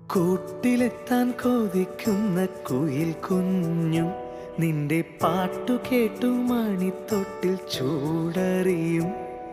കൂട്ടിലെത്താൻ കൊതിക്കുന്ന കുയിൽ കുഞ്ഞും നിന്റെ പാട്ടു കേട്ടു മണിത്തൊട്ടിൽ ചൂടറിയും.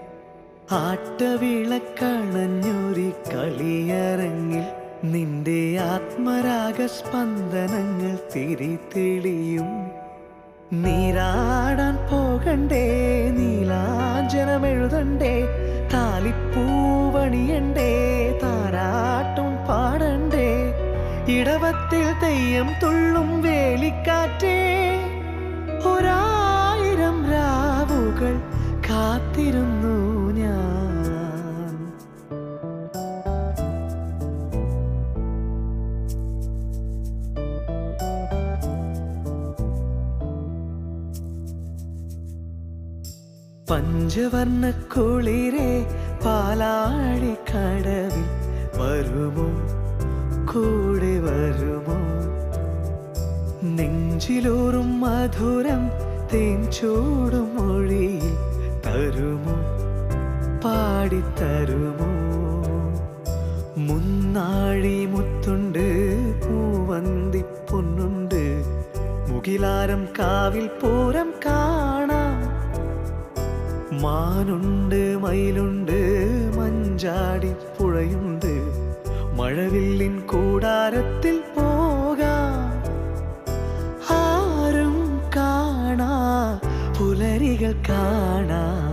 ആട്ടവിളക്കണഞ്ഞൊരി കളിയരങ്ങിൽ നിന്റെ ആത്മരാഗസ്പന്ദനങ്ങൾ തിരിതെളിയും. നീരാടാൻ പോകണ്ടേ, നീലാഞ്ജനമെഴുതണ്ടേ, താലിപ്പൂവണിയണ്ടേ, താരാട്ടും പാടണ്ടേ, ഇടവത്തിൽ തെയ്യം തുള്ളും വേലിക്കാറ്റേ, ഒരായിരം രാവുകൾ കാത്തിരുന്നു ഞാൻ. പഞ്ചവർണ്ണ കുളിരേ പാലാഴിക്കടവിൽ വരുമോ, കൂടെ വരുമോ? നെഞ്ചിലൂറും മധുരം തേൻ ചൂടും മൊഴിയിൽ തരുമോ, പാടിത്തരുമോ? മുന്നാഴി മുത്തുണ്ട്, പൂവന്തി പൊന്നുണ്ട്, മുകിലാരം കാവിൽ പൂരം കാണാം. മാനുണ്ട്, മയിലുണ്ട്, മഞ്ചാടി പുഴയുണ്ട്, മഴവില്ലിൻ കൂടാരത്തിൽ പോകാം. ആരും കാണാ പുലരികൾ കാണാം.